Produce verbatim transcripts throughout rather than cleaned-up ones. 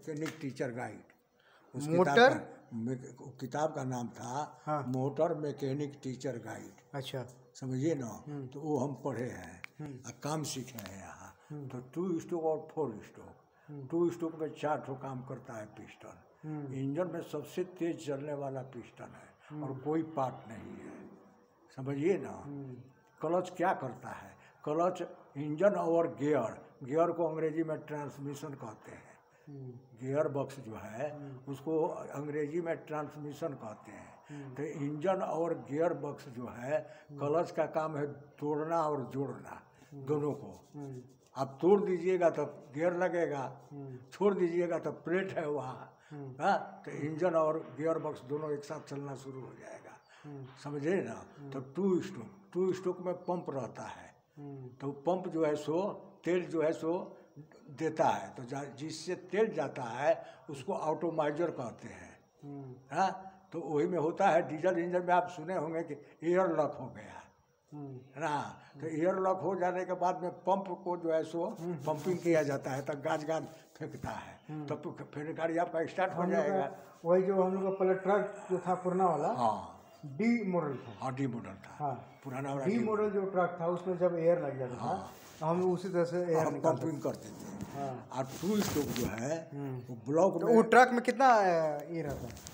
Mechanic teacher guide. उस motor किताब का, किताब का नाम था हाँ। Motor mechanic teacher guide. अच्छा, समझिए ना, तो वो हम पढ़े हैं और काम सीखे हैं यहाँ। तो टू स्ट्रोक और फोर स्ट्रोक, टू स्ट्रोक में चार ठो काम करता है पिस्टन। इंजन में सबसे तेज चलने वाला पिस्टन है और कोई पार्ट नहीं है, समझिए ना। क्लच क्या करता है? क्लच इंजन और गियर, गियर को अंग्रेजी में ट्रांसमिशन कहते हैं। गियर बॉक्स जो है उसको अंग्रेजी में ट्रांसमिशन कहते हैं। तो इंजन और गियर बॉक्स जो है, क्लच का काम है तोड़ना और जोड़ना दोनों को। आप तोड़ दीजिएगा तो गियर लगेगा, छोड़ दीजिएगा तो प्लेट है वहाँ, हाँ, तो इंजन और गियर बॉक्स दोनों एक साथ चलना शुरू हो जाएगा, समझे ना। तो टू स्ट्रोक, टू स्ट्रोक में पंप रहता है, तो पंप जो है सो तेल जो है सो देता है, तो जिससे तेल जाता है उसको ऑटोमाइजर कहते हैं, हाँ। तो वही में होता है डीजल इंजन में, आप सुने होंगे कि एयर लॉक हो गया है ना। तो एयर लॉक हो जाने के बाद में पंप को जो है सो पंपिंग किया जाता है, तब गाज गाज फेंकता है, तब तो फिर गाड़ी आपका स्टार्ट हो जाएगा। वही जो हम लोग का पहले ट्रक जो था पुराना वाला, हाँ, डी मॉडल था। हाँ, डी मॉडल था। हाँ, पुराना वाला डी मॉडल जो ट्रक था उसमें जब एयर लग जाता था, हाँ, हम उसी तरह से एयर पंपिंग करते थे। हाँ। और टू स्ट्रोक जो है वो ब्लॉक तो वो ट्रक में कितना ये रहता है?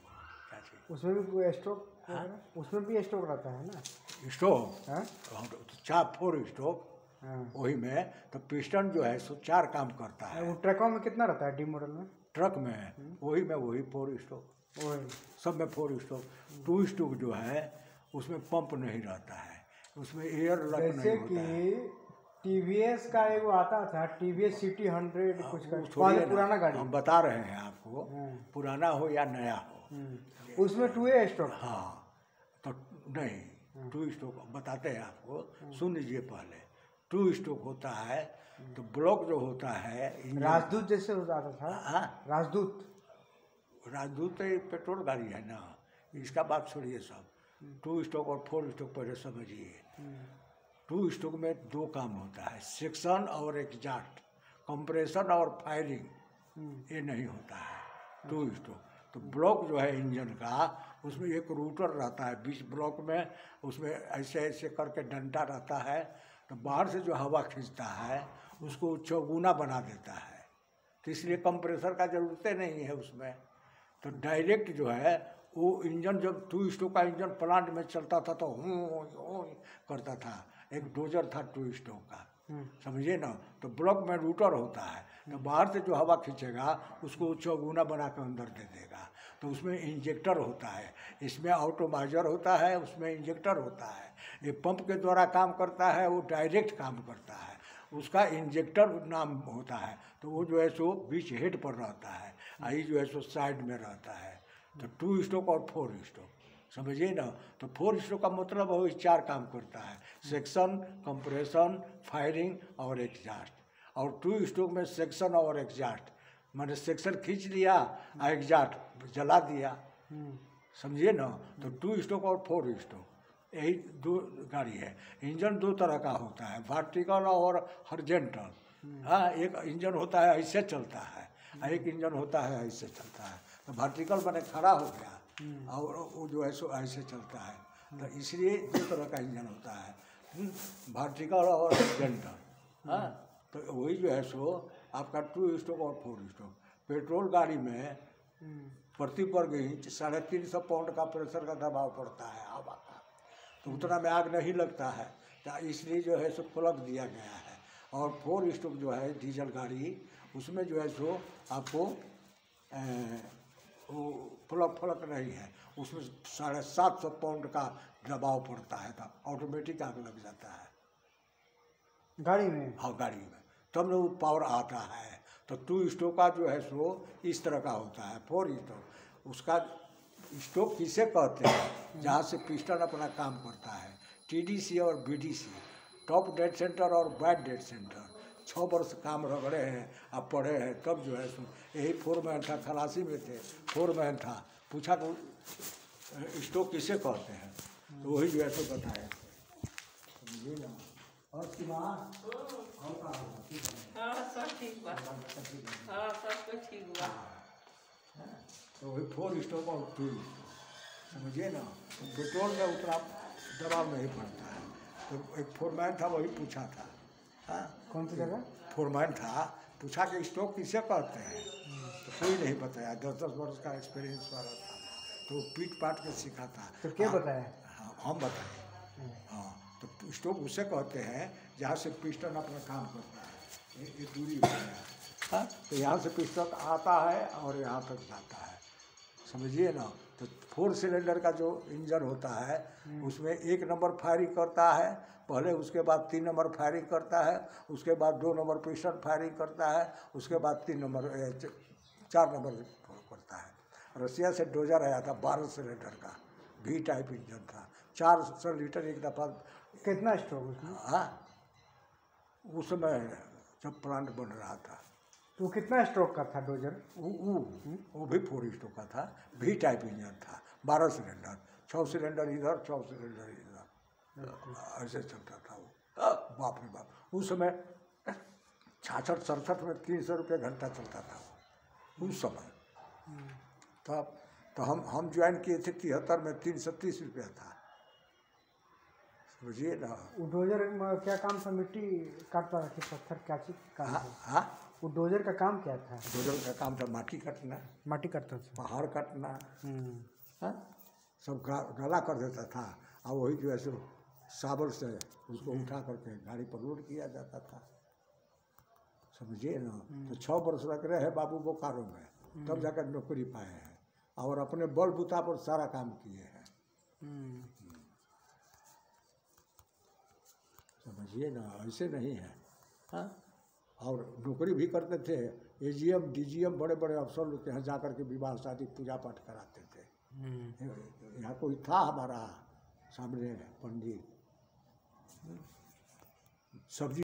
उसमें भी कोई स्ट्रोक, उसमें भी स्ट्रोक रहता है ना? स्ट्रोक चार फोर स्ट्रोक वही में, तो पिस्टन जो है सो चार काम करता है। वो ट्रकों में कितना रहता है डी मॉडल में? ट्रक में वही में वही फोर स्ट्रोक, वही सब में फोर स्ट्रोक। टू स्ट्रोक जो है उसमें पंप नहीं रहता है, उसमें एयर लॉक नहीं होता है। जैसे कि टीवीएस का एगो आता था, टीवीएस सिटी हंड्रेड कुछ का, पुराना गाड़ी हम बता रहे हैं आपको, पुराना हो या नया हो, उसमें टू ए स्ट्रोक। हाँ, तो नहीं, टू स्ट्रोक बताते हैं आपको, सुन लीजिए पहले। टू स्ट्रोक होता है तो ब्लॉक जो होता है, राजदूत जैसे हो जाता था। हाँ, राजदूत, राजदूत तो पेट्रोल गाड़ी है ना, इसका बात छोड़िए सब। टू स्ट्रोक और फोर स्ट्रोक पहले समझिए। टू स्ट्रोक में दो काम होता है, सेक्शन और एग्जॉस्ट, कंप्रेशन और फायरिंग, ये नहीं होता है टू स्ट्रोक। तो ब्लॉक जो है इंजन का, उसमें एक रूटर रहता है बीच ब्लॉक में, उसमें ऐसे ऐसे करके डंडा रहता है, तो बाहर से जो हवा खींचता है उसको चौगुना बना देता है, तो इसलिए कंप्रेसर का ज़रूरत नहीं है उसमें। तो डायरेक्ट जो है वो इंजन, जब टू स्ट्रोक का इंजन प्लांट में चलता था तो हूँ करता था, एक डोजर था टू स्ट्रोक का, समझिए ना। तो ब्लॉक में रूटर होता है, तो बाहर से जो हवा खींचेगा उसको चौगुना बना कर अंदर दे देगा, तो उसमें इंजेक्टर होता है, इसमें ऑटोमाइजर होता है, उसमें इंजेक्टर होता है। ये पंप के द्वारा काम करता है, वो डायरेक्ट काम करता है, उसका इंजेक्टर नाम होता है। तो वो जो है सो बीच हेड पर रहता है, आई जो है सो साइड में रहता है। तो टू स्ट्रोक और फोर स्ट्रोक, समझिए ना। तो फोर स्ट्रोक का मतलब वो चार काम करता है, सेक्शन, कंप्रेशन, फायरिंग और एग्जॉस्ट। और टू स्ट्रोक में सेक्शन और एग्जॉस्ट, मैंने सेक्शन खींच लिया और एग्जॉस्ट जला दिया, समझिए ना। तो टू स्ट्रोक और फोर स्ट्रोक यही दो गाड़ी है। इंजन दो तरह का होता है, वर्टिकल और हॉरिजॉन्टल। हाँ, एक इंजन होता है ऐसे चलता है, एक इंजन होता है ऐसे चलता है। तो वर्टिकल मैंने खड़ा हो गया और वो जो है सो ऐसे चलता है, तो इसलिए दो तरह का इंजन होता है, वर्टिकल और हॉरिजॉन्टल। हाँ, तो वही जो है सो आपका टू स्ट्रोक और फोर स्ट्रोक। पेट्रोल गाड़ी में प्रति वर्ग इंच साढ़े तीन सौ पाउंड का प्रेशर का दबाव पड़ता है हवा का, तो उतना में आग नहीं लगता है, तो इसलिए जो है सो प्लग दिया गया है। और फोर स्ट्रोक जो है डीजल गाड़ी, उसमें जो है सो आपको वो प्लग फ्लग नहीं है, उसमें साढ़े सात सौ पाउंड का दबाव पड़ता है, तो ऑटोमेटिक आग लग जाता है गाड़ी में। हाँ, गाड़ी में, तब ना वो पावर आता है। तो टू स्ट्रोक का जो है सो इस तरह का होता है। फोर स्ट्रोक, उसका स्ट्रोक किसे कहते हैं, जहाँ से पिस्टन अपना काम करता है। टीडीसी और बीडीसी, टॉप डेड सेंटर और बैड डेड सेंटर, छः वर्ष काम रगड़े हैं, आप पढ़े हैं, तब जो है सो यही फोर मैन था, खलासी में थे, फोर मैन था, पूछा तो स्ट्रोक किसे कहते हैं, तो वही जो है सो बताया, समझिए ना। और हाँ सब ठीक बा। हाँ सब कुछ ठीक बा। तो वही फोर स्टॉक और टू, समझिए ना, तो पेट्रोल में उतना दबाव नहीं पड़ता है। तो एक फोरमैन था, वही पूछा था। हाँ, कौन सी जगह? फोरमैन था, पूछा कि स्टॉक किसे कहते हैं, तो कोई नहीं बताया। दस दस वर्ष का एक्सपीरियंस वाला था, तो पीट पाट के सीखा था। तो क्या हाँ, बताया? हाँ, हम बताए। हाँ, तो स्टॉक उसे कहते हैं जहाँ से पिस्टन अपना काम करता है। ये ये दूरी हो गया। हाँ, तो यहाँ से पिस्टन आता है और यहाँ तक जाता है, समझिए ना। तो फोर सिलेंडर का जो इंजन होता है, उसमें एक नंबर फायरिंग करता है पहले, उसके बाद तीन नंबर फायरिंग करता है, उसके बाद दो नंबर पिस्टन फायरिंग करता है, उसके बाद तीन नंबर चार नंबर करता है। रसिया से डोजर आया था बारह सिलेंडर का, भी टाइप इंजन था, चार सौ लीटर एक दफ़ा। कितना स्ट्रोक उसमें? हाँ, उस समय जब प्लांट बन रहा था। तो कितना स्ट्रोक का था डोजर? वो वो वो भी फोर स्टोक का था, भी टाइप इंजन था, बारह सिलेंडर, छः सिलेंडर इधर, छः सिलेंडर इधर, ऐसे चलता था वो। बाप रे बाप, उस समय छाछठ सड़सठ में तीन सौ रुपये घंटा चलता था वो उस समय। तब तो हम हम ज्वाइन किए थे तिहत्तर में, तीन सौ तीस रुपया था, समझिए ना। वो डोजर में क्या काम था? मिट्टी काटता था कि पत्थर, क्या चीज काम हाँ था? हाँ, वो डोजर का काम क्या था? डोजर का काम था माटी काटना, माटी काटता था। पहाड़ काटना, हम्म। हाँ, सब गला कर देता था। और वही जो है सो साबर से उसको उठा करके गाड़ी पर लोड किया जाता था, समझिए ना। तो छः वर्ष लग रहे हैं बाबू बोकारो में, तब जाकर नौकरी पाए हैं, और अपने बल बुता पर सारा काम किए हैं, समझिए ना। ऐसे नहीं है। हाँ, और नौकरी भी करते थे। एजीएम डीजीएम बड़े बड़े अफसर लोग के यहाँ जा कर के विवाह शादी पूजा पाठ कराते थे। यहाँ कोई था हमारा सामने पंडित, सब्जी